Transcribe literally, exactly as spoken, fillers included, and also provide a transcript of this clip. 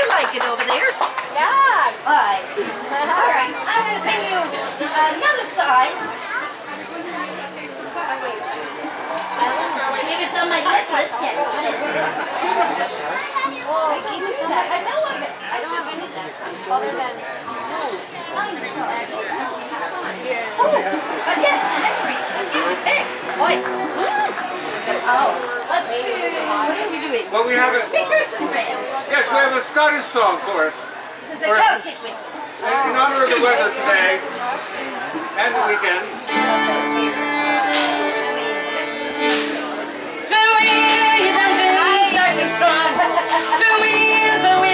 like it over there. Yes. All right. All right. I'm going to sing you another song. If it's on my set list, yes. What is it? Oh, I gave you that. I know of it. I don't have anything other than. I'm sorry. Oh, but yes, memories. Hey, boy. Oh, let's do. What are we doing? Well, we have a. McPherson's band. Yes, we have a Scottish song for us. This is a Celtic one. In honor of the weather today and the weekend. Farewell, you dungeons, start me strong. Farewell, farewell.